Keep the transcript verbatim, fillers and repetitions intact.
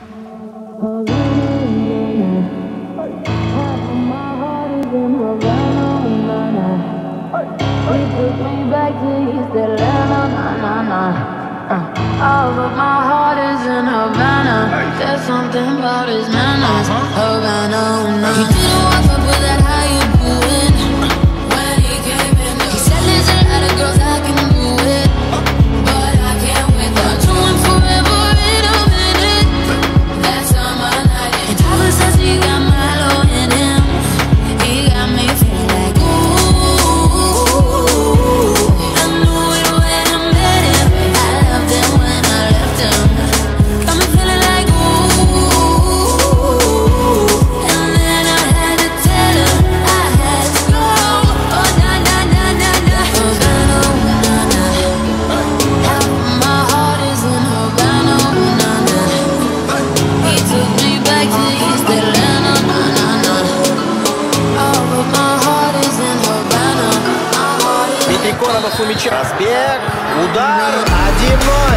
All of my heart is in Havana. There's something about his manners. Havana, no. He didn't walk up with that, how you doing? When he came in, he said there's a lot of girls I can do it, but I can't wait for two and forever in a minute. That summer night, and Tyler says he got Milo in him. He got me feeling like ooh. I knew it when I met him. I loved him when I left him. Got me feeling like ooh. And then I had to tell him I had to go. Oh na na na na na. Havana, na na. Half of my heart is in Havana, na na. He took me back to East Atlanta, na na na. All of my heart is in Havana. My heart is in Пятиконова Фумича. Разбег. Удар. один ноль.